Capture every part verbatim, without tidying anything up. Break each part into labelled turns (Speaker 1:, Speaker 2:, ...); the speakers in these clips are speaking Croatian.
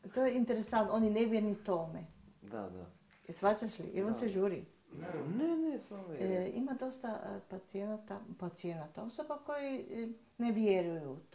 Speaker 1: To je interesantno, oni nevjerni tome.
Speaker 2: Da, da.
Speaker 1: I shvaćaš li? Evo se žuri.
Speaker 2: Ne, ne, samo je.
Speaker 1: E, ima dosta e, pacijenata, pacijenata, osoba koji e, ne vjeruju u to.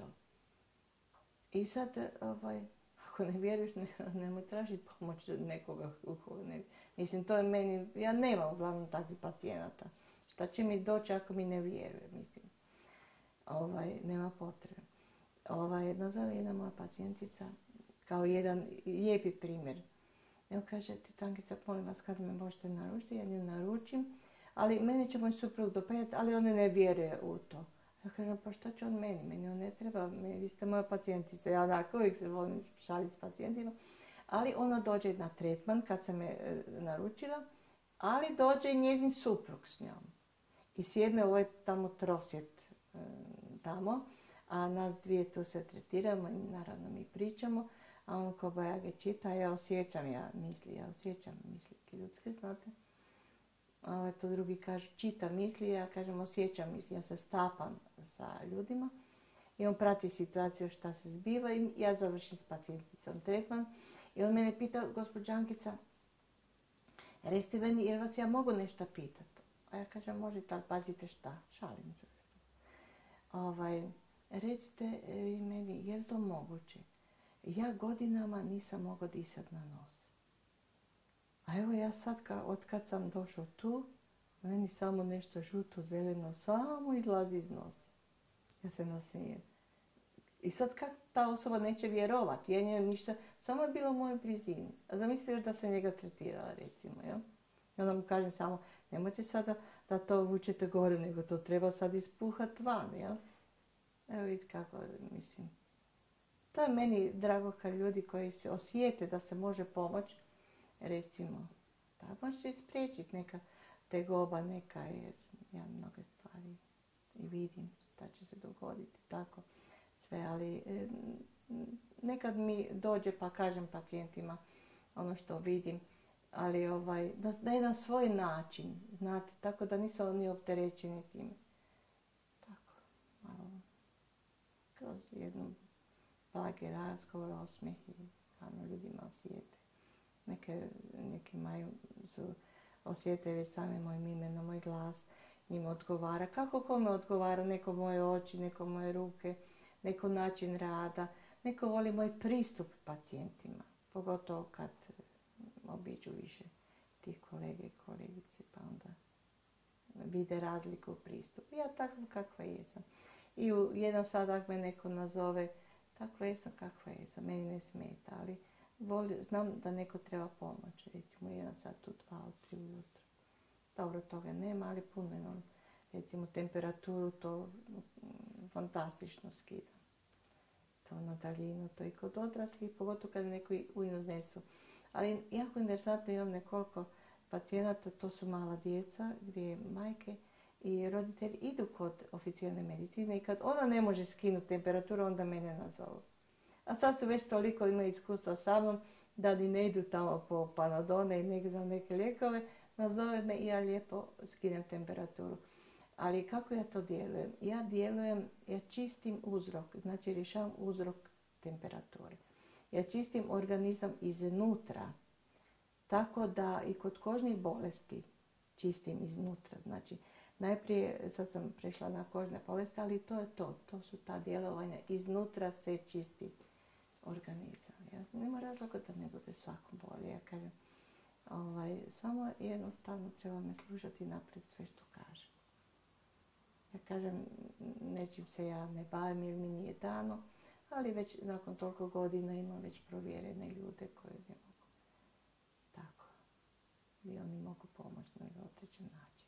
Speaker 1: I sad, e, ovaj, ako ne vjeruješ, ne, nemoj tražiti pomoć nekoga. Ne, mislim, to je meni, ja nemam uglavnom takvih pacijenata. Šta će mi doći ako mi ne vjeruje, mislim. Ovaj, nema potrebe. Ovaj, nazove jedna moja pacijentica kao jedan lijepi primjer. Evo kaže, ti Tankica, molim vas kad me možete naručiti, ja nju naručim, ali meni će moj suprug dopeljati, ali on ne vjeruje u to. Ja kažem, pa što će on meni? Meni on ne treba, meni, vi ste moja pacijentica, ja onako uvijek se volim šaliti s pacijentima. Ali ona dođe na tretman kad sam me e, naručila, ali dođe i njezin suprug s njom. I sjedne ovaj tamo trosjet e, tamo, a nas dvije tu se tretiramo i naravno mi pričamo. A on ko bajage čita, ja osjećam ja misli, ja osjećam misli ljudske, znate. A to drugi kažu, čita misli, ja kažem osjećam misli, ja se stapam sa ljudima. I on prati situaciju šta se zbiva i ja završim s pacijenticom tretman. I on mene pita, gospođa Ankica, recite meni, jer vas ja mogu nešto pitati? A ja kažem, možete, ali pazite šta, šalim se. Ovaj, recite meni, je li to moguće? Ja godinama nisam mogla disati na nos. A evo ja sad, ka, od kad sam došao tu, meni samo nešto žuto, zeleno, samo izlazi iz nosa. Ja se nasmijem. I sad kak ta osoba neće vjerovati, ja njoj ništa, samo je bilo u mojoj blizini. A zamislite još da se njega tretirala, recimo, jel? I onda mu kažem samo, nemojte sada da to vučete gore, nego to treba sad ispuhati van, jel? Evo vidite kako, mislim. To je meni drago kad ljudi koji se osjete da se može pomoći, recimo, pa možete ispriječiti neka tegoba, neka, jer ja mnoge stvari i vidim šta će se dogoditi, tako sve, ali e, nekad mi dođe pa kažem pacijentima ono što vidim, ali ovaj, na, na jedan svoj način, znate, tako da nisu oni opterećeni time. Tako, malo, kroz jednu blagi razgovor, osmijeh i ono ljudima osjete. Neke, neki maju, su, osjete već sami mojim imenom, moj glas, njima odgovara. Kako kome odgovara? Neko moje oči, neko moje ruke, neko način rada, neko voli moj pristup pacijentima, pogotovo kad obiđu više tih kolege i kolegice, pa onda vide razliku u pristupu. Ja takva kakva jesam. I u jedan sad ako me neko nazove, takva jesam kakva jesam, meni ne smeta, ali voli, znam da neko treba pomoć, recimo jedan sat tu, dva, tri ujutro. Dobro, toga nema, ali puno je, recimo temperaturu to fantastično skida. To na daljinu, to i kod odraslih, pogotovo kad je neko u inozemstvu. Ali jako interesantno, imam nekoliko pacijenata, to su mala djeca, gdje majke i roditelji idu kod oficijalne medicine i kad ona ne može skinuti temperaturu, onda mene nazovu. A sad su već toliko imaju iskustva sa mnom da ni ne idu tamo po panadone i negdje neke lijekove, nazove me i ja lijepo skinem temperaturu. Ali kako ja to djelujem? Ja djelujem, ja čistim uzrok, znači rješavam uzrok temperature. Ja čistim organizam iznutra, tako da i kod kožnih bolesti čistim iznutra. Znači, najprije, sad sam prešla na kožne bolesti, ali to je to, to su ta djelovanja, iznutra se čisti organizam. Ja, nema razloga da ne bude svakom bolje, ja kažem. Ovaj, samo jednostavno treba me slušati naprijed sve što kažem. Ja kažem, nečim se ja ne bavim jer mi nije dano, ali već nakon toliko godina imam već provjerene ljude koji ne mogu tako. I oni mogu pomoći na određen način.